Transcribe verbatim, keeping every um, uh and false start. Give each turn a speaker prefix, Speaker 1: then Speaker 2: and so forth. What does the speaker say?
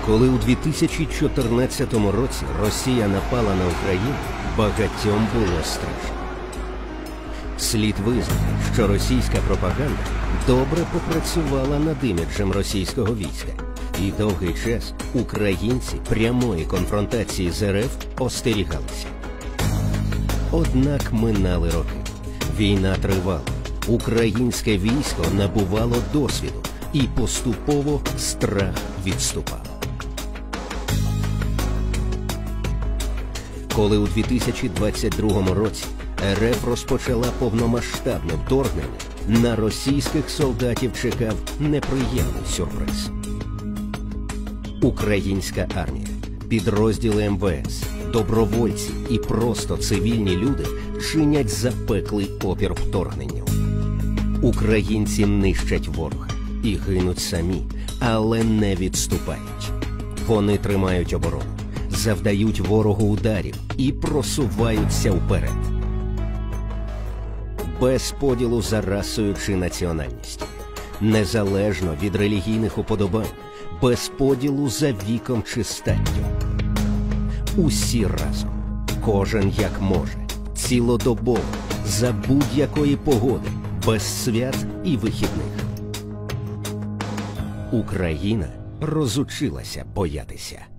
Speaker 1: Коли у дві тисячі чотирнадцятому році Росія напала на Україну, багатьом було страшно. Слід визнати, що російська пропаганда добре попрацювала над іміджем російського війська, і довгий час українці прямої конфронтації з РФ остерігалися. Однак минали роки. Війна тривала, українське військо набувало досвіду, і поступово страх відступав. Коли у дві тисячі двадцять другому році РФ розпочала повномасштабне вторгнення, на російських солдатів чекав неприємний сюрприз. Українська армія, підрозділи ем ве ес, добровольці і просто цивільні люди чинять запеклий опір вторгненню. Українці нищать ворога і гинуть самі, але не відступають. Вони тримають оборону, завдають ворогу ударів і просуваються вперед. Без поділу за расою чи національністю, незалежно від релігійних уподобань, без поділу за віком чи статтю. Усі разом, кожен як може, цілодобово, за будь-якої погоди, без свят і вихідних. Україна розучилася боятися.